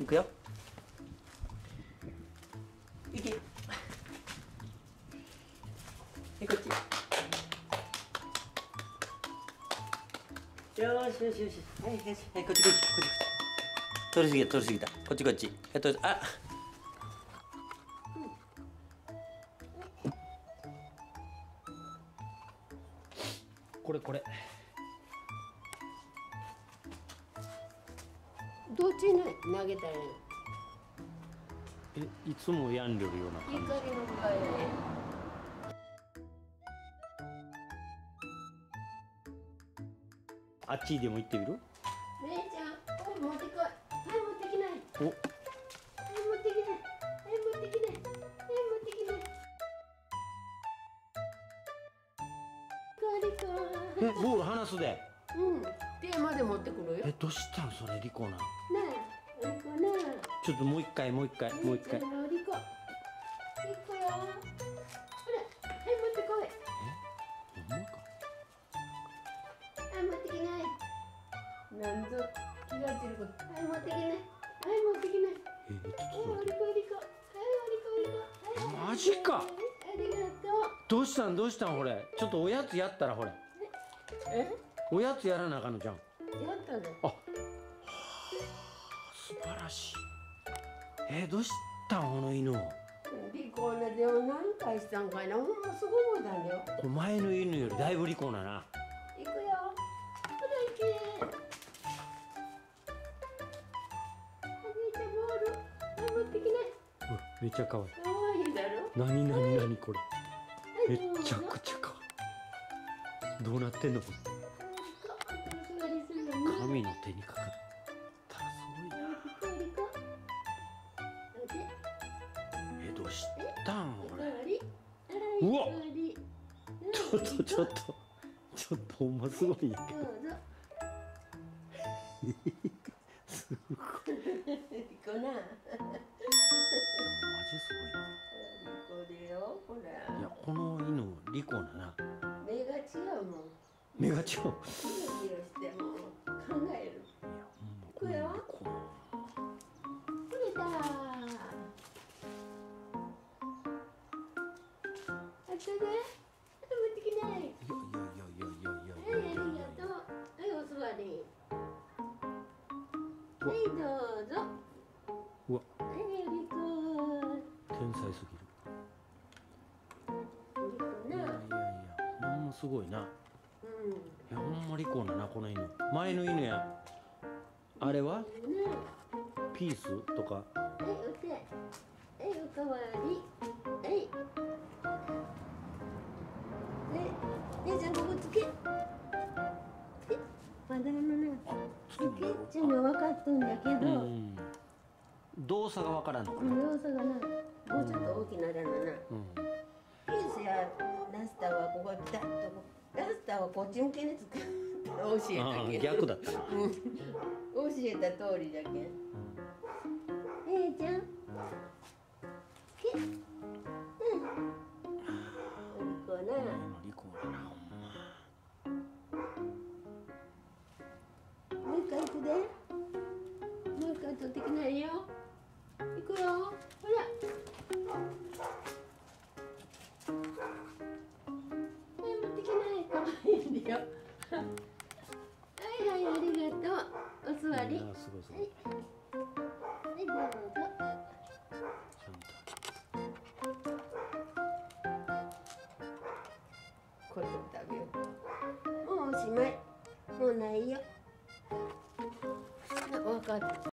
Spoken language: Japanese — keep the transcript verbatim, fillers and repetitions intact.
いくよ。いけ。はい、こっち。よーしよしよし。はいよし。はい、こっちこっちこっちこっち。通り過ぎた通り過ぎた。こっちこっち。えっとあ。これこれ。 どっちに投げたらいいの？ え、いつもやんでるような感じ。 光の具合ね。 あっちでも行ってみる？ 姉ちゃん、これ持ってこい。はい、持ってきない。 お。 はい、持ってきない。はい、持ってきない。はい、持ってきない。 え、ボール離すで。 うん、テーマで持ってくるよ。 え、どうしたんそれ、リコな。 なあ、リコなあ。 ちょっともう一回、もう一回、もう一回。 リコ、リコよ。リコよ。ほら、はい、持ってこい。 え、ほんまか。 はい、持ってきない。なんぞ気が散ること。はい、持ってきない。はい、持ってきない。 え、ちょっはい、 と待って。 リコリコ。はい、リコリコ。はい、 マジか。 ありがとう。 どうしたん、どうしたん、これ。ちょっとおやつやったら、これ。 え？ おやつやらなあかんのじゃん。 やったね。 あ。はあ、素晴らしい。えー、どうしたん、この犬。 リコーナでも何回したんかいな。ほんますごいだよ。 これ前の犬よりだいぶリコーなな。 行くよ。ほら行け。お兄ちゃんボール。はい、持ってきない。 うわ、めっちゃ可愛い。 可愛いだろ。 なになになにこれ。 はい、 めっちゃくちゃ可愛い。どうなってんのこれ。神の手にかかったらすごいな。え、どうしたんこれ。うわ。ちょっとちょっとちょっとほんますごいんやけど。すごい。 リコな。 マジすごいな。 リコでよ、ほら。 いや、この犬リコなな。 目が違うもん。 目が違う。 キラキラしても考える。 いや、ほんまこのリコな。 これだ。あったね。持ってきない。 いやいやいやいやいやいはい、 やいやいやありがとう。はい、お座り。はい、どうぞ。 うわ、 はい、リコ。 天才すぎる。 リコな。 いやいやいや、ほんますごいな。 うん。 いや、ほんまリコなな、この犬。前の犬や。あれはね。 ピースとか。 はい、お手。はい、おかわり。はい。ね、姉ちゃんここつけ。え、まだのな。つけちゃんが分かっとんだけど。 うん。動作がわからんのかな。 動作がな、もうちょっと大きならなな。 うん。 ピースやラスターはここピタッと、ラスターはこっち向けにつく。教えああ、 たけど。 逆だったな。 うん。教えた通りだけん。姉ちゃん。つけ。うん。お利口な。 リコだな、ほんま。 もう一回行くで。もう一回取ってきないよ。行くよ。ほら。はい、持ってきない。可愛いんだよ。はいはい、ありがとう。お座り。 ああ、すごいすごい。 はい。はい、どうぞ。 ちゃんと。 これを食べよう。もうおしまい。もうないよ。分かった。